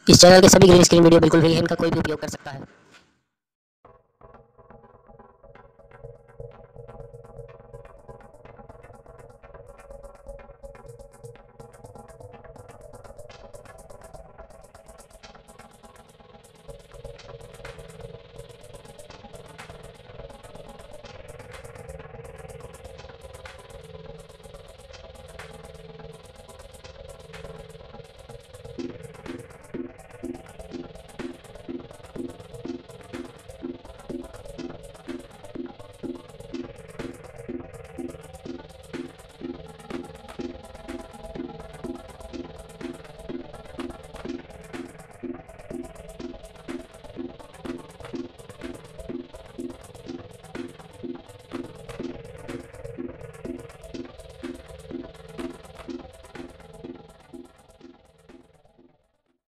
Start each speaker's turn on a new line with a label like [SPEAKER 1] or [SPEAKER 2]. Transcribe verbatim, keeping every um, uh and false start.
[SPEAKER 1] इस चैनल के सभी ग्रीन स्क्रीन वीडियो बिल्कुल फ्री है, इनका कोई भी उपयोग कर सकता है।